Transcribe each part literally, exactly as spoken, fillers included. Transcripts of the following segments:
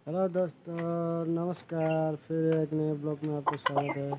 Hello दोस्तों, नमस्कार। फिर एक नए ब्लॉग में आपका स्वागत है।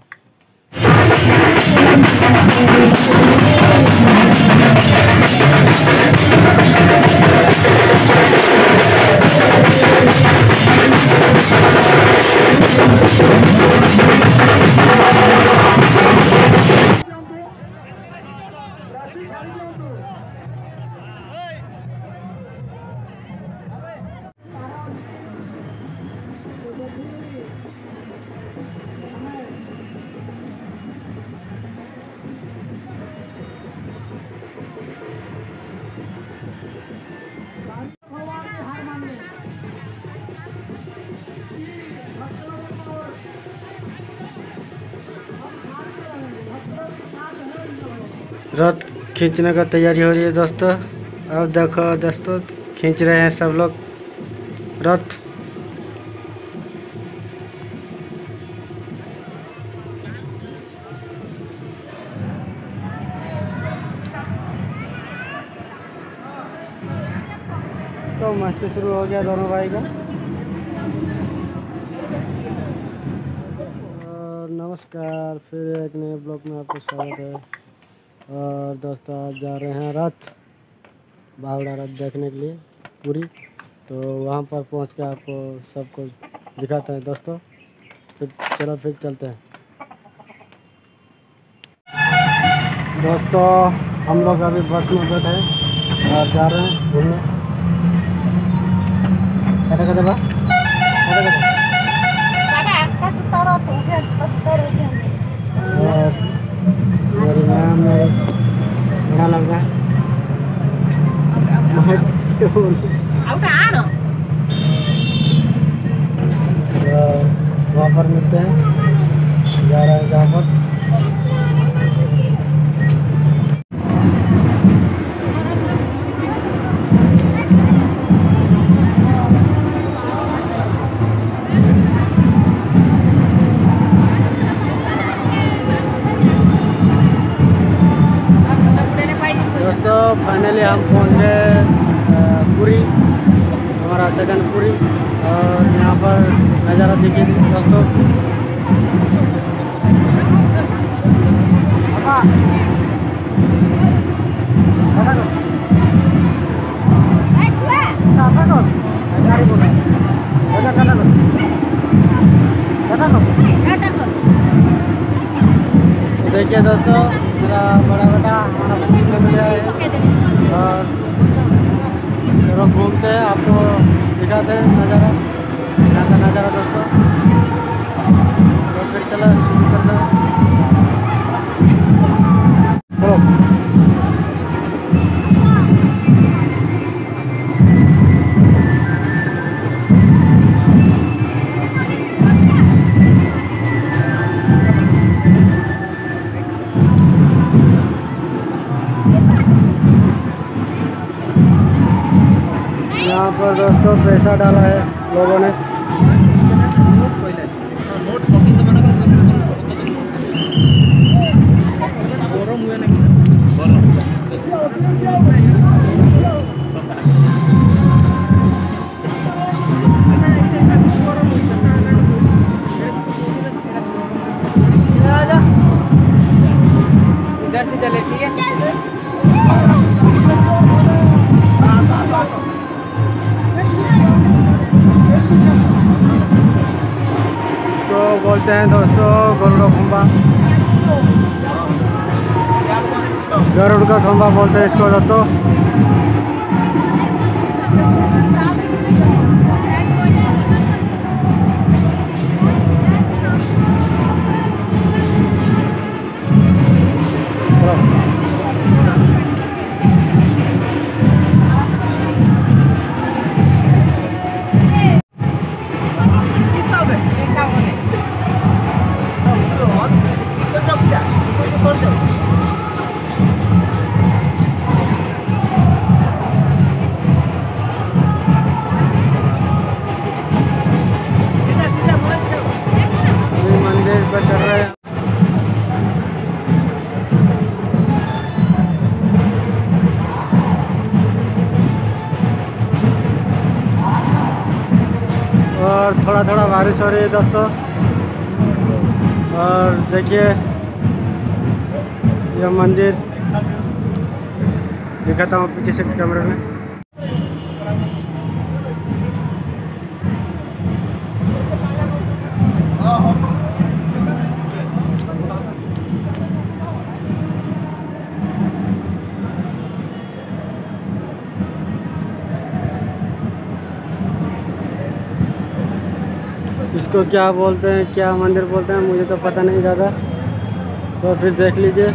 रथ खींचने का तैयारी हो रही है दोस्तों। अब देखो दोस्तों, खींच रहे हैं सब लोग रथ। तो मस्ती शुरू हो गया दोनों भाई का। और नमस्कार, फिर एक नए ब्लॉग में आपका स्वागत है। और दोस्तों, आज जा रहे हैं रथ, बावड़ा रथ देखने के लिए पूरी। तो वहाँ पर पहुँच के आपको सब कुछ दिखाते हैं दोस्तों। फिर चलो फिर चलते हैं दोस्तों। हम लोग अभी बस में बैठे हैं और जा रहे हैं घूमने। कटे कटे बा कटे कटे और मेरी मैम मेरे बड़ा लग रहा है। वहाँ पर मिलते हैं, जा रहे हैं जहाँ पर। दोस्तों फाइनली हम पहुँच गए पूरी, हमारा सेकंड पूरी। और यहाँ पर नज़ारा देखिए दोस्तों। देखिए दोस्तों, मेरा बड़ा बेटा हमारा पूरी फैमिली है और लोग घूमते हैं, आपको दिखाते हैं नज़ारा, यहाँ का नज़ारा दोस्तों। तो फिर चलो शुरू करते हैं। यहाँ पर दोस्तों पैसा डाला है लोगों ने। इधर से चले, ठीक है। इसको बोलते हैं दोस्तों गरुड़ खंबा, गरुड़ का खंबा बोलते हैं इसको दोस्तों। और थोड़ा थोड़ा बारिश हो रही है दोस्तों। और देखिए यह मंदिर दिखाता हूँ पीछे से कैमरे में। इसको क्या बोलते हैं, क्या मंदिर बोलते हैं, मुझे तो पता नहीं ज़्यादा, तो फिर देख लीजिए।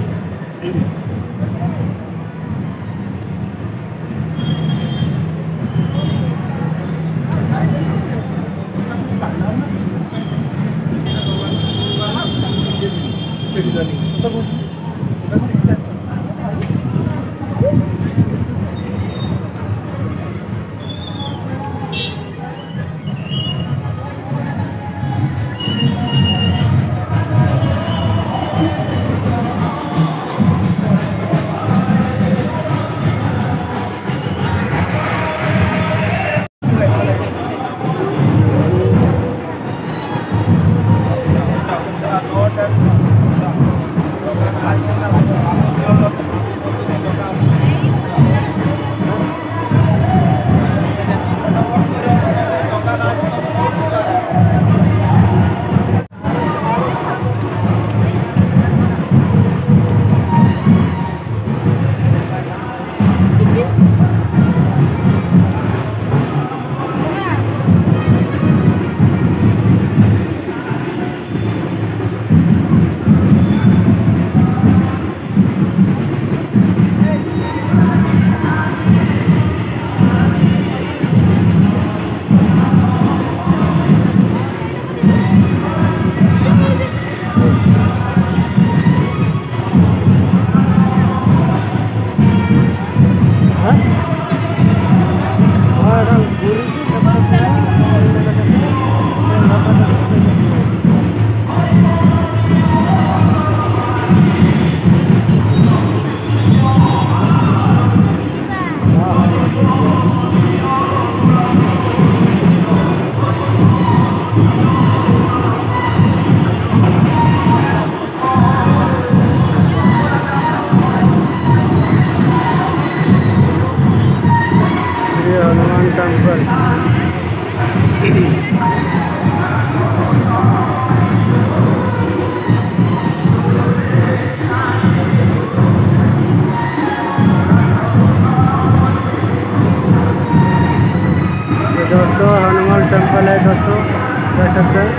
दोस्तों हनुमान टेम्पल है दोस्तों, देख सकते हैं।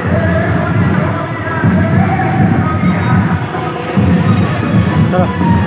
तो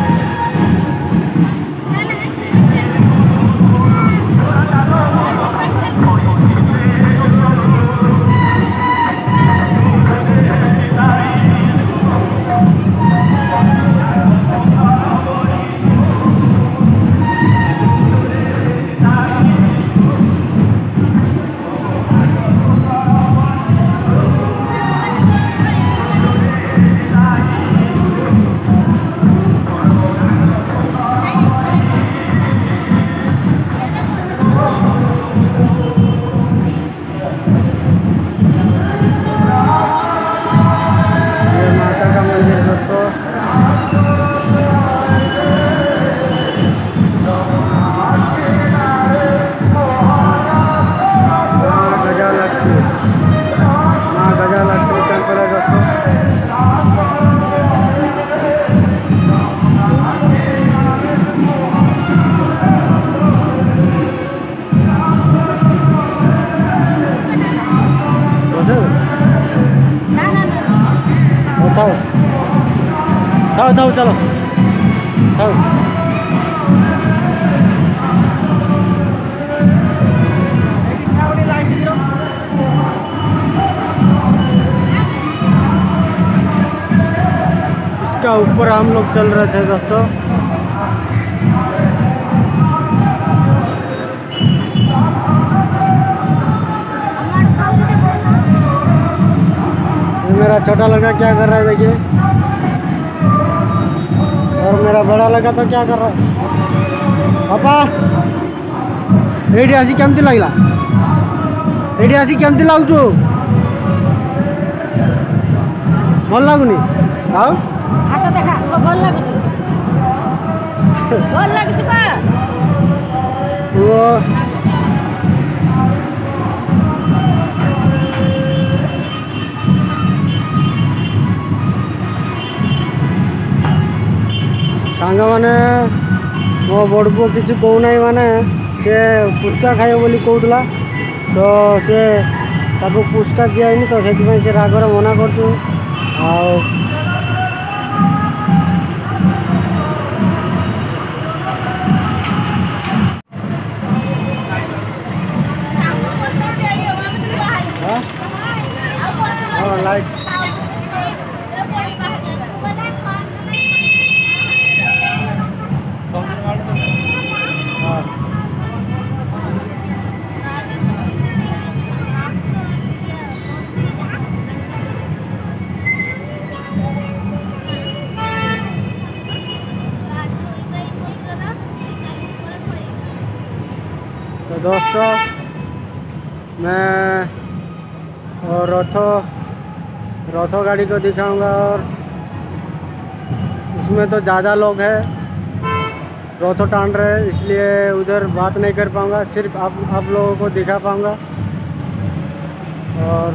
थाओ थाओ थाओ चलो थाओ। इसका ऊपर हम लोग चल रहे थे दोस्तों। मेरा छोटा लड़का क्या कर रहा है देखिए, और मेरा बड़ा लड़का तो क्या कर रहा है। पापा एडी आसी केमती लगला, ଏଠି ଆସି କେମିତି ଲାଗୁଛୁ? ଭଲ ଲାଗୁନି? ଆଉ ହାତ ଦେଖା ଭଲ ଲାଗୁଛି ଭଲ ଲାଗୁଛି ବା ଓ ସାଙ୍ଗମାନେ ମୋ ବଡ଼ ପୁଅ କିଛି କହୁନାହିଁ ମାନେ ସେ ପୁଚକା ଖାଇବ ବୋଲି କହୁଥିଲା ତ ସେ ତାକୁ ପୁଚକା ଦିଆହେଇନି ତ ସେଥିପାଇଁ ସେ ରାଗରେ ମନା କରୁଛୁ। ଆଉ ହଁ ଲାଇଟ୍ हाँ तो दोस्तों मैं और रथ रथ गाड़ी को दिखाऊंगा और उसमें तो ज़्यादा लोग हैं रथ टान रहे हैं इसलिए उधर बात नहीं कर पाऊंगा सिर्फ आप आप लोगों को दिखा पाऊंगा। और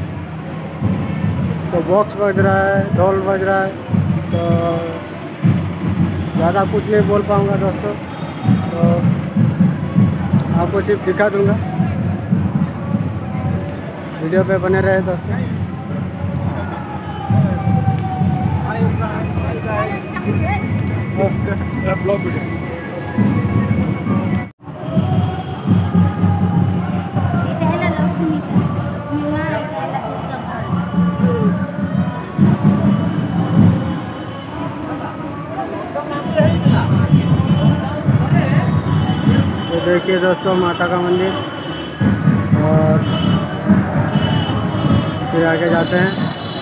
तो बॉक्स बज रहा है ढोल बज रहा है तो ज़्यादा कुछ नहीं बोल पाऊंगा दोस्तों तो आपको सिर्फ दिखा दूंगा। वीडियो पे बने रहे दोस्तों। ब्लॉग वीडियो तो देखिए दोस्तों माता का मंदिर और फिर आगे जाते हैं।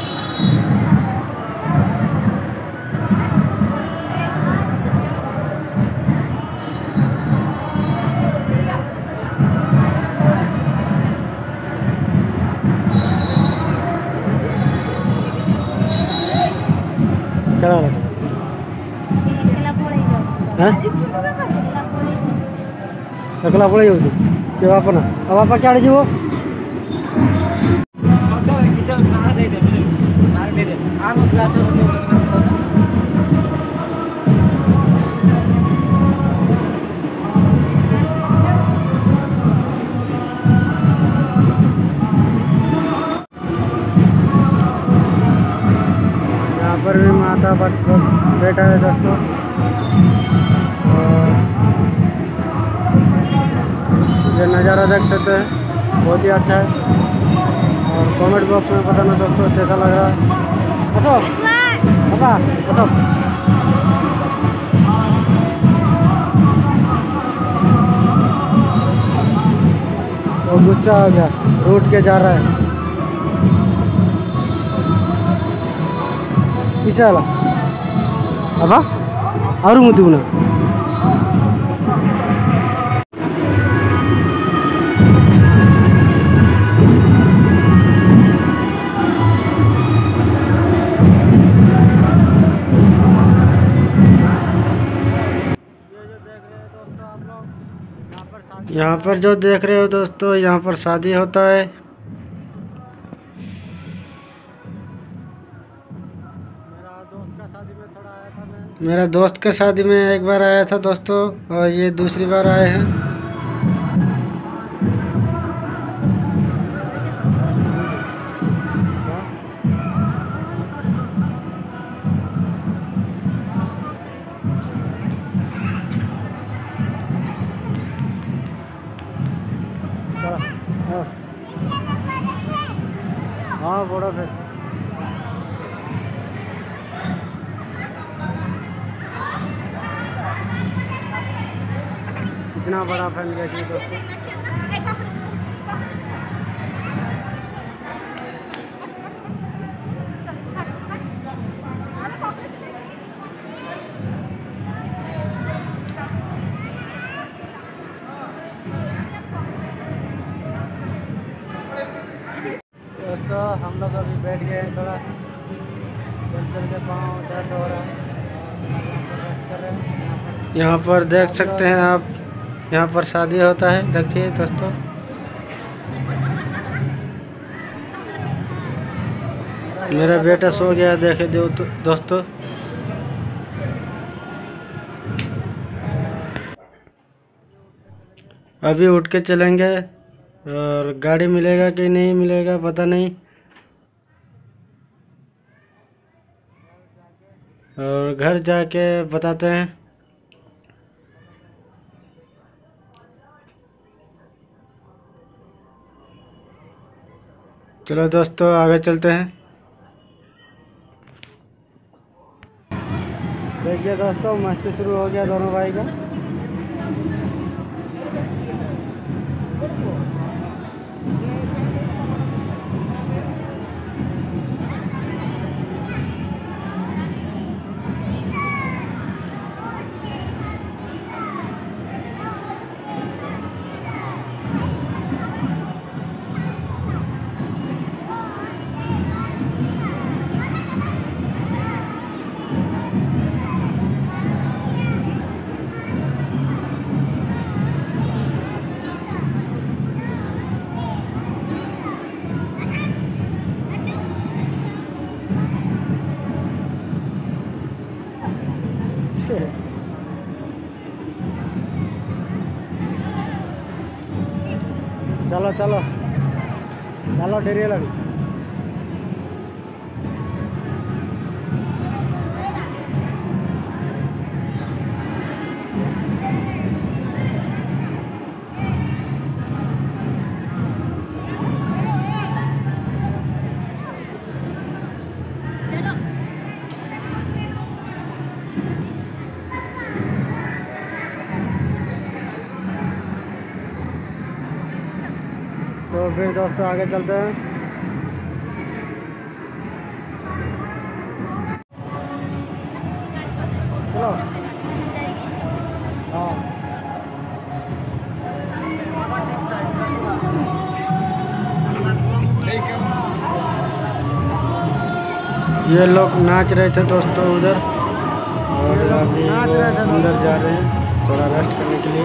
क्या एकला पड़े जाऊँ के बापा ना अब बापा क्या जीव यहाँ पर भी माता बैठा है दोस्तों। ये नज़ारा देख सकते हैं बहुत ही अच्छा है और कमेंट बॉक्स में बताना दोस्तों कैसा लग रहा है। अच्छा पापा अच्छा वो गुस्सा हो गया रूट के जा रहा है किसा वाला पापा और मुझे ना यहाँ पर जो देख रहे हो दोस्तों यहाँ पर शादी होता है। मेरा दोस्त का शादी में थोड़ा आया था मैं मेरा दोस्त के शादी में एक बार आया था दोस्तों और ये दूसरी बार आए हैं। हाँ बड़ा फिर कितना बड़ा फैन देखिए दोस्तों। दोस्तों हम लोग अभी बैठ गए हैं, थोड़ा चल चल के पाँव दर्द हो रहा है। रेस्ट कर रहे हैं। यहाँ पर देख सकते हैं आप, यहाँ पर शादी होता है। देखिए दोस्तों, मेरा बेटा सो गया। देखे दो दोस्तों, अभी उठ के चलेंगे और गाड़ी मिलेगा कि नहीं मिलेगा पता नहीं, और घर जाके बताते हैं। चलो दोस्तों आगे चलते हैं। देखिए दोस्तों, मस्ती शुरू हो गया दोनों भाई का। चलो चलो चलो, डेरी लगी। तो फिर दोस्तों आगे चलते हैं। चलो हाँ, ये लोग नाच रहे थे दोस्तों उधर, और अभी वो अंदर जा रहे हैं थोड़ा रेस्ट करने के लिए।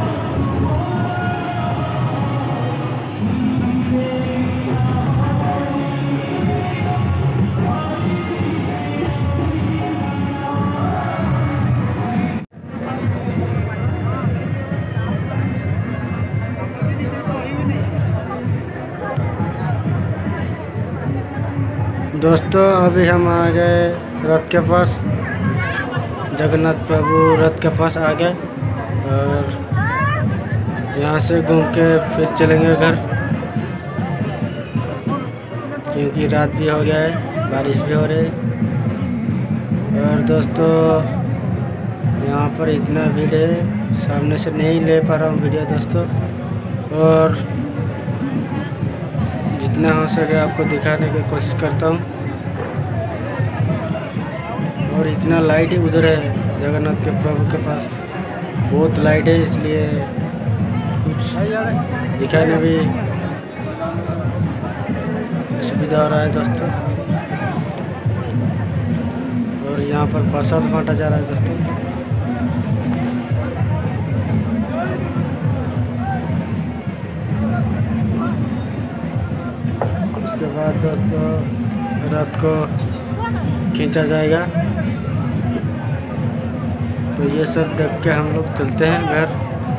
दोस्तों अभी हम आ गए रथ के पास, जगन्नाथ प्रभु रथ के पास आ गए, और यहाँ से घूम के फिर चलेंगे घर, क्योंकि रात भी हो गया है, बारिश भी हो रही है। और दोस्तों यहाँ पर इतना भीड़ है, सामने से नहीं ले पा रहा हूँ वीडियो दोस्तों, और जितना हो सके आपको दिखाने की कोशिश करता हूँ। और इतना लाइट ही उधर है जगन्नाथ के प्रभु के पास, बहुत लाइट है, इसलिए कुछ दिखाने भी सुविधा हो रहा है दोस्तों। और यहाँ पर प्रसाद बांटा जा रहा है दोस्तों। उसके बाद दोस्तों रथ को खींचा जाएगा। तो ये सब देख के हम लोग चलते हैं घर।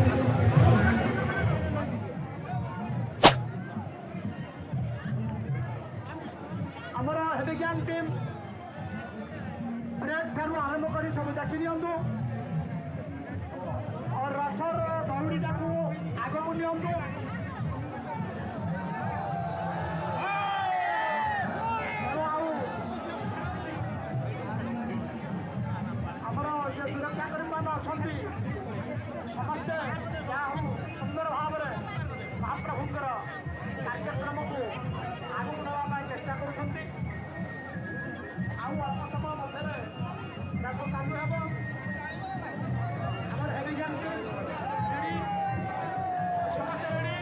हमारा हेडिज्ञान टीम ब्रेक ठारू आरंभ कर सब देखी दिंतु और रथर दौड़ीटा को आग को नियंतु। सुरक्षा करने समस्ते सुंदर भाव में महाप्रभुंर कार्यक्रम को आगू ना चेष्टा कर समय मध्य चालू हे हेरिजान समस्त रेडी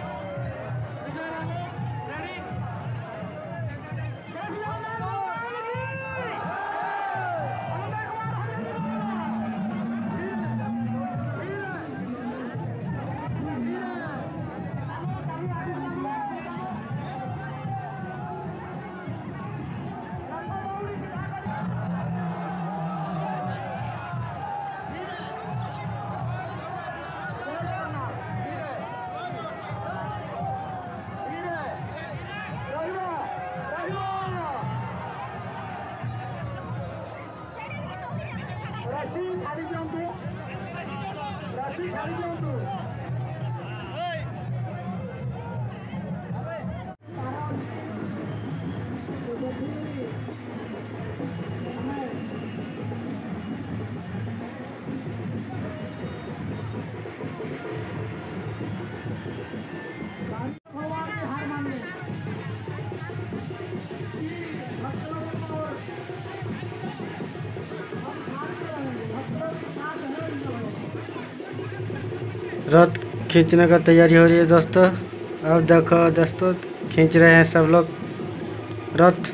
रथ खींचने का तैयारी हो रही है दोस्तों। अब देखो दोस्तों, खींच रहे हैं सब लोग रथ।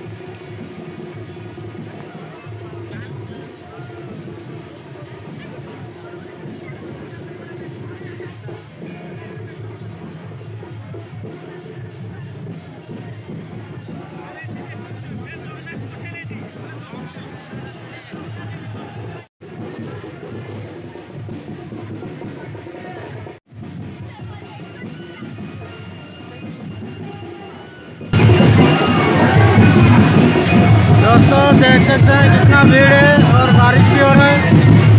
दोस्तों देख सकते हैं कितना भीड़ है और बारिश भी हो रहा है।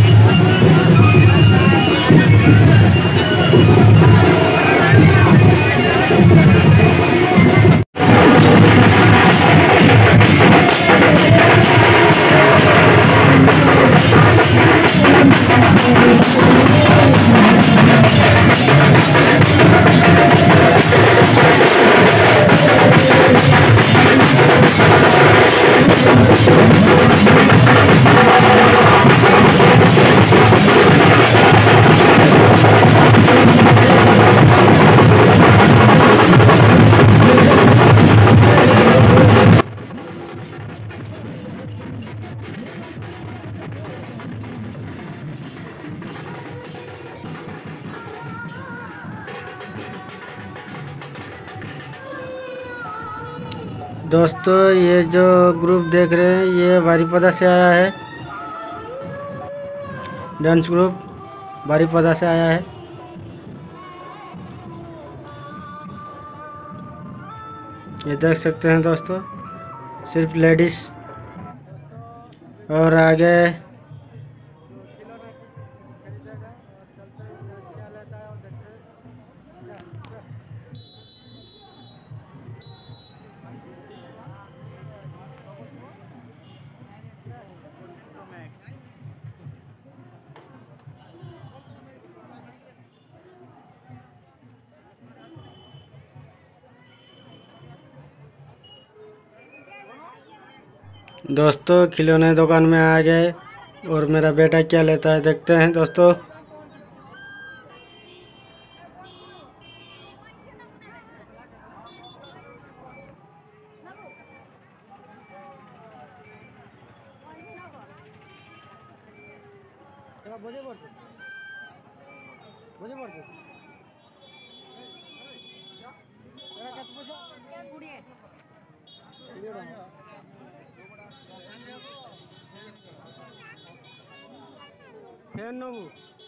दोस्तों ये जो ग्रुप देख रहे हैं ये बारीपदा से आया है, डांस ग्रुप बारीपदा से आया है। ये देख सकते हैं दोस्तों, सिर्फ लेडीज और आगे दोस्तों खिलौने दुकान में आ गए और मेरा बेटा क्या लेता है देखते हैं दोस्तों। फैन नबू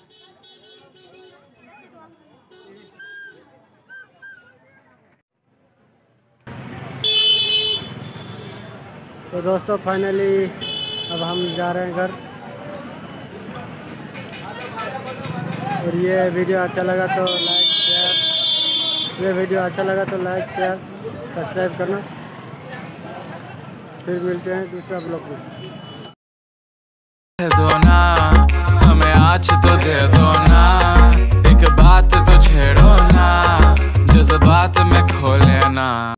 तो दोस्तों फाइनली अब हम जा रहे हैं घर। और ये वीडियो अच्छा लगा तो लाइक शेयर ये वीडियो अच्छा लगा तो लाइक शेयर सब्सक्राइब करना। फिर मिलते हैं दूसरा ब्लॉग में। दो ना हमें आज तो दे दो ना, एक बात तो छेड़ो ना, जज्बात में खो लेना।